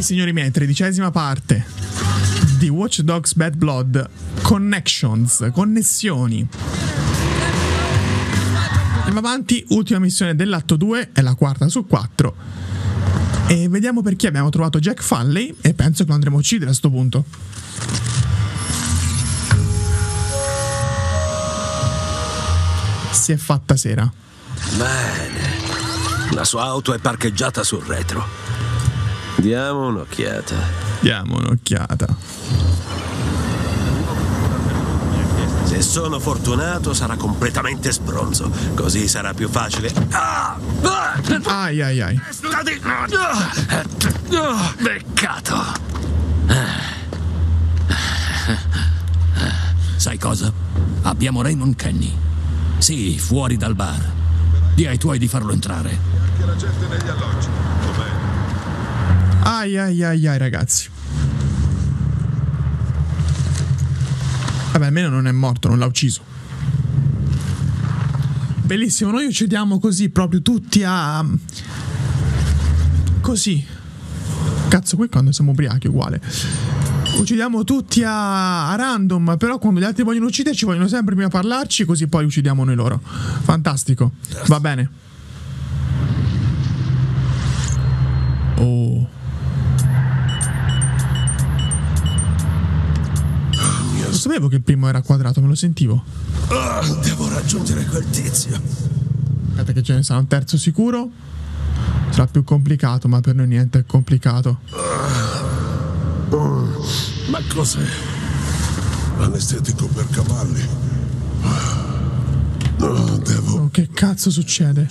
signori miei, 13ª parte di Watch Dogs Bad Blood. Connessioni. Andiamo avanti, ultima missione dell'atto 2, è la 4ª su 4. E vediamo perché abbiamo trovato Jack Falley e penso che lo andremo a uccidere a sto punto. Si è fatta sera. Bene. La sua auto è parcheggiata sul retro. Diamo un'occhiata. Se sono fortunato sarà completamente sbronzo. Così sarà più facile. Ai ai ai. Peccato. Sai cosa? Abbiamo Raymond Kenny. Sì, fuori dal bar. Dì ai tuoi di farlo entrare. Anche la gente negli alloggi. Dov'è? Ai ai ai ai ragazzi. Vabbè, almeno non è morto, non l'ha ucciso. Bellissimo, noi uccidiamo così proprio tutti a... Così. Cazzo, qui quando siamo ubriachi è uguale. Uccidiamo tutti a random, però quando gli altri vogliono ucciderci vogliono sempre prima parlarci, così poi uccidiamo noi loro. Fantastico. Va bene. Oh. Lo sapevo che il primo era quadrato, me lo sentivo. Devo raggiungere quel tizio. Aspetta che ce ne sarà un terzo sicuro. Sarà più complicato, ma per noi niente è complicato. Ma cos'è? Anestetico per cavalli. Devo... Oh, che cazzo succede?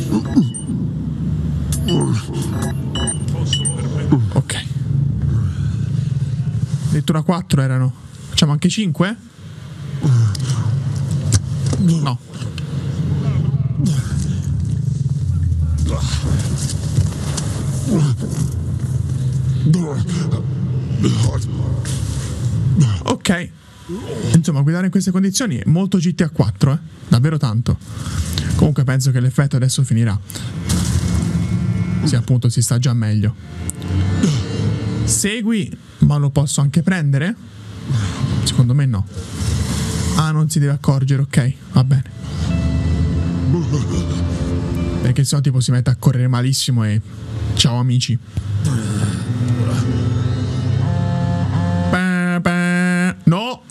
Ok. Addirittura 4 erano. Facciamo anche 5? No. Ok. Insomma, guidare in queste condizioni è molto GTA 4, davvero tanto. Comunque penso che l'effetto adesso finirà. Sì, appunto, si sta già meglio. Segui, ma lo posso anche prendere? Secondo me no. Ah, non si deve accorgere, ok, va bene. Perché sennò tipo si mette a correre malissimo e... Ciao amici. No!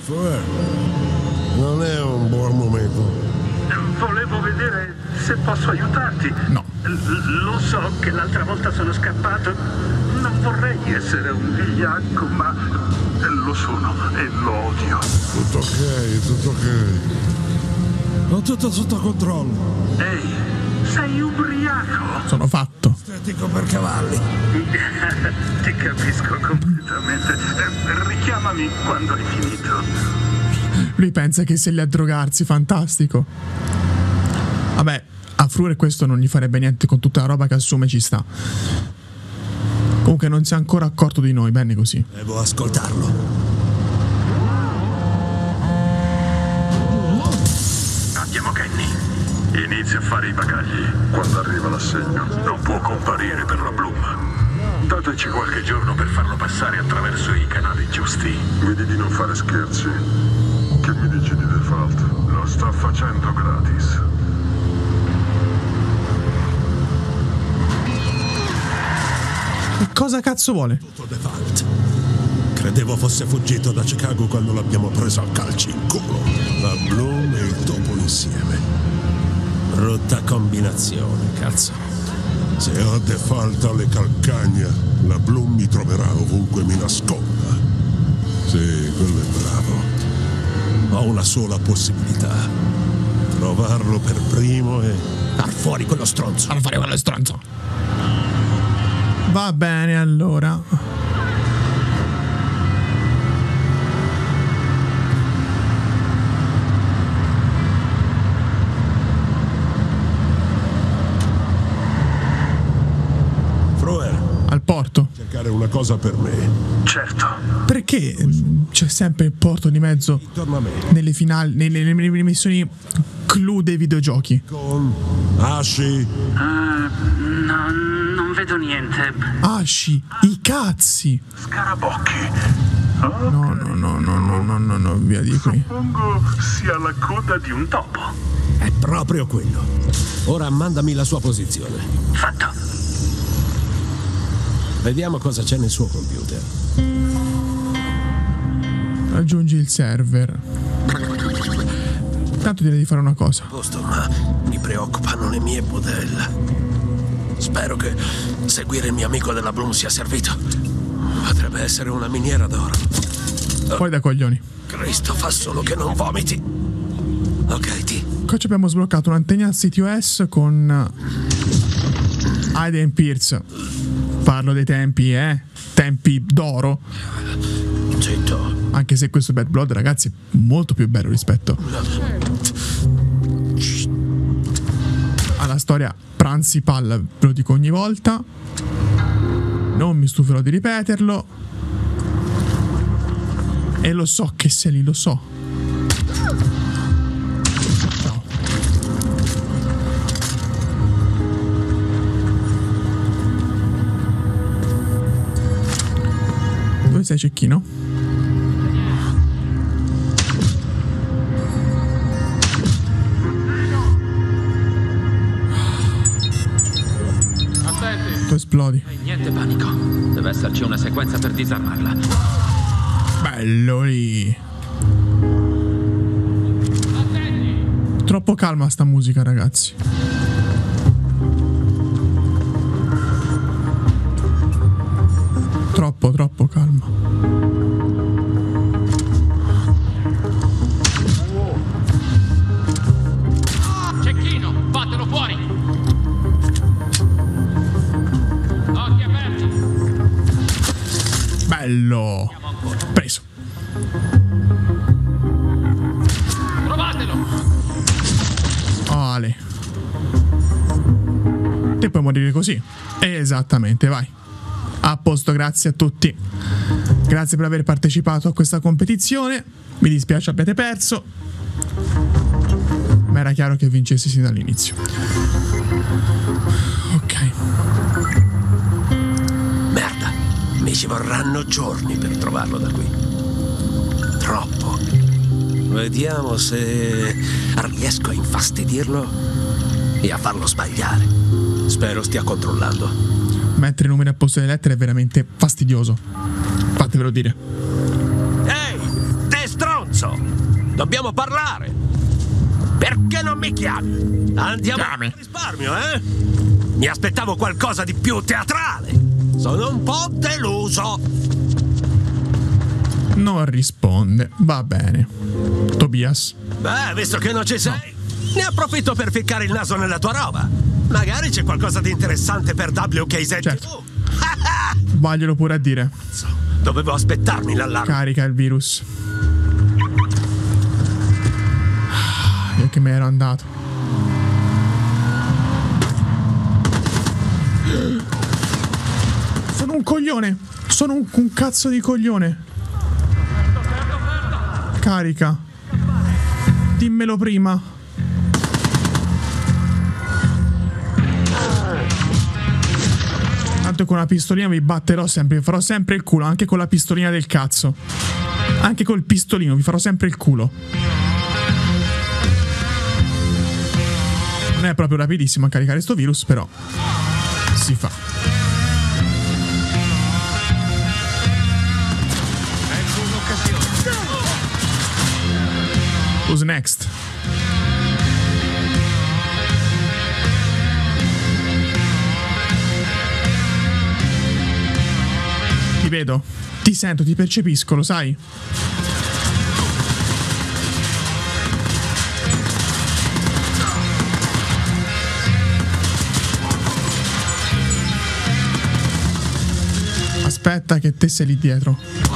Non è un buon momento. Volevo vedere se posso aiutarti. No. Lo so che l'altra volta sono scappato. Non vorrei essere un vigliacco, ma lo sono e lo odio. Tutto ok, tutto ok. Ho tutto sotto controllo. Ehi, sei ubriaco? Sono fatto. Estetico per cavalli. Ti capisco completamente. Richiamami quando hai finito. Lui pensa che sia lì a drogarsi, fantastico. Vabbè, a Fruer questo non gli farebbe niente con tutta la roba che assume, ci sta. Comunque non si è ancora accorto di noi, bene così. Devo ascoltarlo. Abbiamo Kenny. Inizia a fare i bagagli. Quando arriva l'assegno, non può comparire per la Bloom. Dateci qualche giorno per farlo passare attraverso i canali giusti. Vedi di non fare scherzi. Che mi dici di Default? Lo sta facendo gratis. Che cosa cazzo vuole? Tutto Default. Credevo fosse fuggito da Chicago quando l'abbiamo preso a calci in culo. La Bloom e il topo insieme. Brutta combinazione, cazzo. Se ho Default alle calcagna, la Bloom mi troverà ovunque mi nasconda. Sì, quello è bravo. Ho una sola possibilità. Trovarlo per primo e far fuori quello stronzo. Far fare quello stronzo. Va bene allora. Fruer, Al porto. Cercare una cosa per me. Certo. Perché c'è sempre il porto di mezzo Torna a me. nelle finali, nelle missioni clou dei videogiochi? Con Ashi. Non vedo niente. Asci, i cazzi. Scarabocchi. No, via di qui. Suppongo sia la coda di un topo. È proprio quello. Ora mandami la sua posizione. Fatto. Vediamo cosa c'è nel suo computer. Raggiungi il server. Tanto direi di fare una cosa. Posto, ma mi preoccupano le mie budella. Spero che seguire il mio amico della Bloom sia servito. Potrebbe essere una miniera d'oro. Poi da coglioni. Cristo, fa solo che non vomiti. Ok, Qua ci abbiamo sbloccato un'antenna CTOS con Aiden Pierce. Parlo dei tempi, tempi d'oro. Zitto. Anche se questo Bad Blood, ragazzi, è molto più bello rispetto alla storia principal, ve lo dico ogni volta. Non mi stuferò di ripeterlo. E lo so che sei lì, lo so. Ciao. Dove sei, cecchino? Tu esplodi. Niente panico. Deve esserci una sequenza per disarmarla. Bello lì. Troppo calma sta musica, ragazzi. Troppo calma. Cecchino, fatelo fuori. Occhi aperti. Bello. Preso. Trovatelo. Ale. Te puoi morire così. Esattamente, vai. A posto, grazie a tutti. Grazie per aver partecipato a questa competizione. Mi dispiace abbiate perso, ma era chiaro che vincessi sin dall'inizio. Ok. Merda, mi ci vorranno giorni per trovarlo da qui. Troppo. Vediamo se riesco a infastidirlo e a farlo sbagliare. Spero stia controllando. Mettere i numeri a posto delle lettere è veramente fastidioso. Fatevelo dire. Ehi, te stronzo! Dobbiamo parlare! Perché non mi chiami? Andiamo a risparmio, eh? Mi aspettavo qualcosa di più teatrale. Sono un po' deluso. Non risponde. Va bene. Tobias. Beh, visto che non ci sei, ne approfitto per ficcare il naso nella tua roba. Magari c'è qualcosa di interessante per WKZ. Certo. Vaglielo pure a dire. Dovevo aspettarmi l'allarme. Carica il virus. Io che me ero andato. Sono un coglione. Sono un cazzo di coglione. Carica. Dimmelo prima. Tanto con una pistolina vi batterò sempre. Vi farò sempre il culo. Anche con la pistolina del cazzo. Anche col pistolino vi farò sempre il culo. Non è proprio rapidissimo a caricare sto virus, però si fa. Who's next? Ti vedo, ti sento, ti percepisco, lo sai? Aspetta che te sei lì dietro.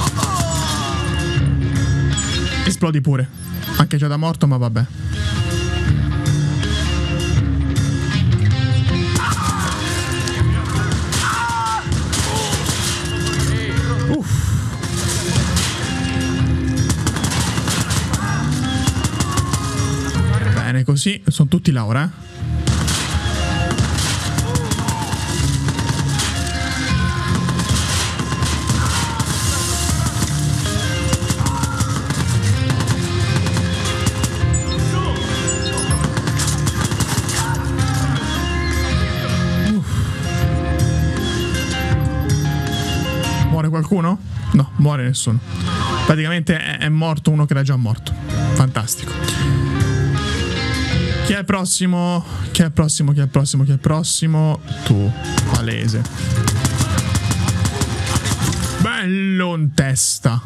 Esplodi pure. Anche già da morto, ma vabbè. Bene, così sono tutti là ora, Muore qualcuno? No, muore nessuno. Praticamente è morto uno che era già morto. Fantastico. Chi è il prossimo? Chi è il prossimo? Chi è il prossimo? Chi è il prossimo? Tu, palese. Bello in testa.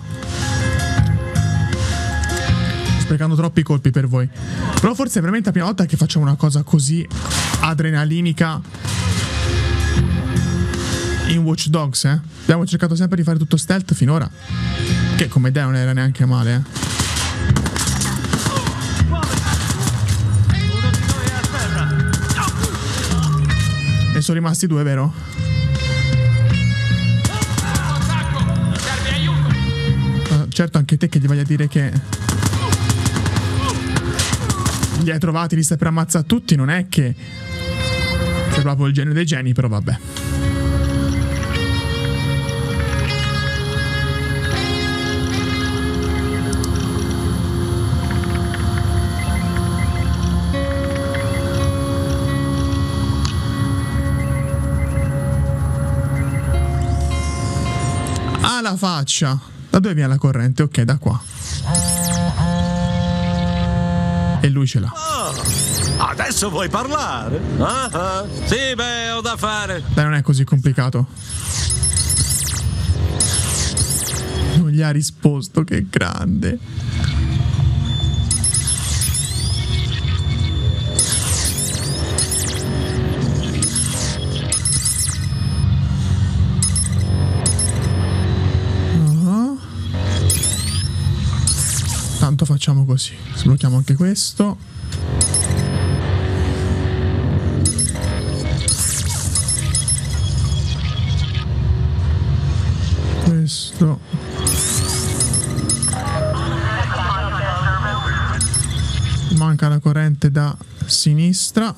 Sprecando troppi colpi per voi. Però forse è veramente la prima volta che facciamo una cosa così adrenalinica in Watch Dogs, eh? Abbiamo cercato sempre di fare tutto stealth finora, che come idea non era neanche male, eh? Ne sono rimasti due, vero? Certo, anche te che gli vai a dire che li hai trovati, li stai per ammazzare tutti, non è che sei proprio il genio dei geni, però vabbè. Ah, la faccia. Da dove viene la corrente? Ok, da qua. E lui ce l'ha. Oh, adesso vuoi parlare? Sì, beh, ho da fare. Dai, non è così complicato. Non gli ha risposto, che grande. Tanto facciamo così. Sblocchiamo anche questo. Questo. Manca la corrente da sinistra.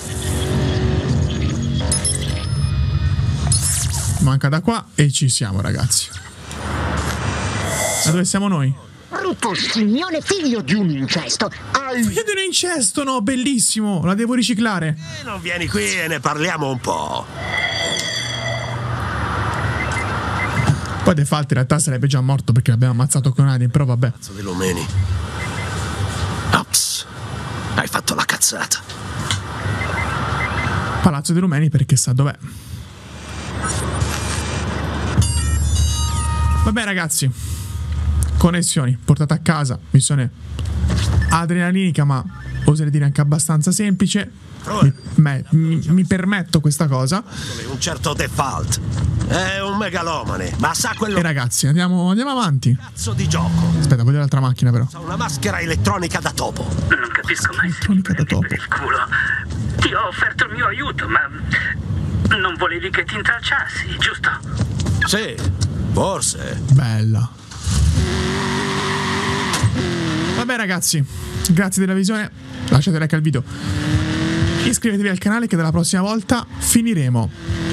Manca da qua e ci siamo, ragazzi. Da dove siamo noi? Brutto scimmione, figlio di un incesto. Figlio di un incesto, no, bellissimo. La devo riciclare. Non vieni qui e ne parliamo un po'. Poi Default in realtà sarebbe già morto perché l'abbiamo ammazzato con Alien, però vabbè. Palazzo dei Lumeni. Ops, hai fatto la cazzata. Palazzo dei Lumeni perché sa dov'è. Vabbè, ragazzi. Connessioni, portata a casa, missione adrenalinica, ma oserei dire anche abbastanza semplice. Mi permetto questa cosa. Un certo Default è un megalomane, ma sa quello. E ragazzi, andiamo avanti. Cazzo di gioco. Aspetta, voglio l'altra macchina però. Ha una maschera elettronica da topo. Non capisco mai se mi prendi per il culo. Ti ho offerto il mio aiuto, ma non volevi che ti intralciassi, giusto? Sì, forse. Bella. Vabbè, ragazzi, grazie della visione. Lasciate like al video. Iscrivetevi al canale che dalla prossima volta finiremo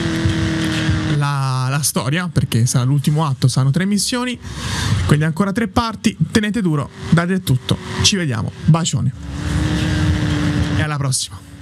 la storia, perché sarà l'ultimo atto, saranno 3 missioni, quindi ancora 3 parti. Tenete duro, date tutto. Ci vediamo. Bacioni. E alla prossima.